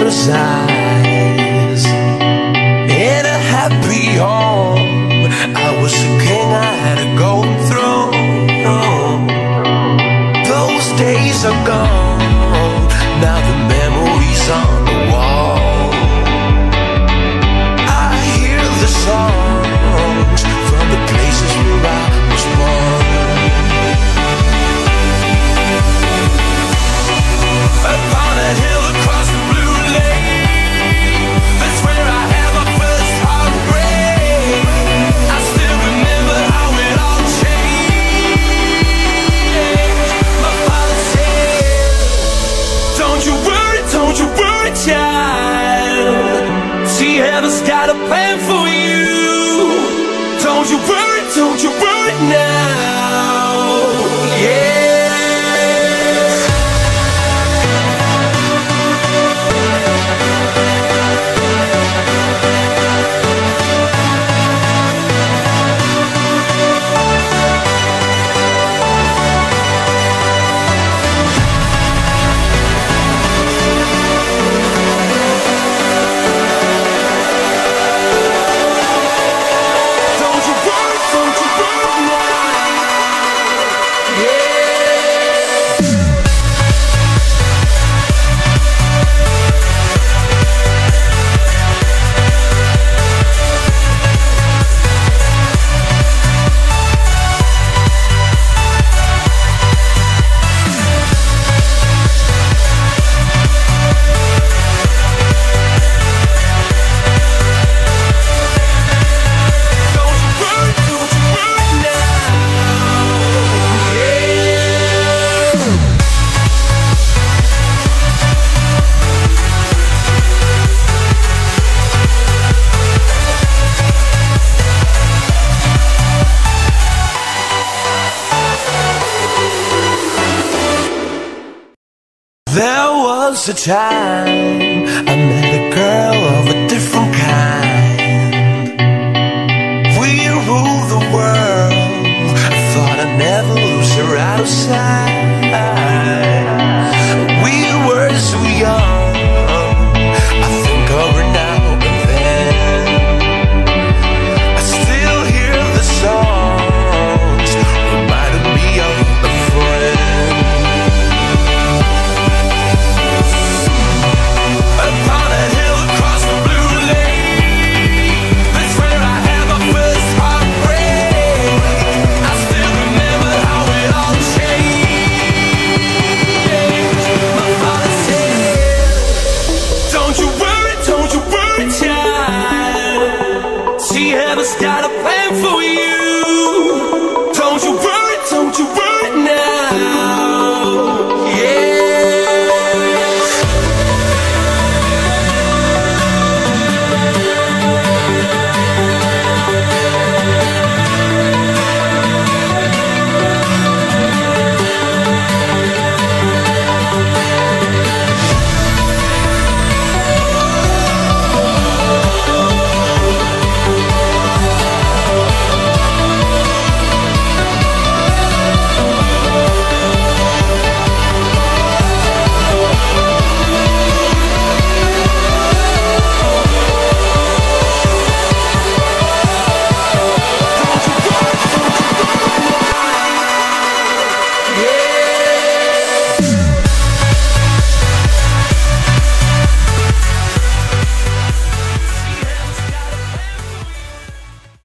father's eyes. In a happy home, I was a king, I had a golden throne. Those days are gone, now the memories on the wall. I hear the songs from the places where I was born. Upon a hill across the blue lake, that's where I had my first heartbreak. I still remember how it all changed. My father said, don't you worry, child. See, heaven's got a plan for you. Don't you worry now. Yeah. There was a time I met a girl of a different kind. We ruled the world, I thought I'd never lose her out of sight. We were so young, I think of her now and then. I still hear the songs, reminding me of a friend. Upon a hill across the blue lake, that's where I had my first heartbreak. I still remember how it all changed. My father said, don't you worry, child. See, heaven's got a plan for you.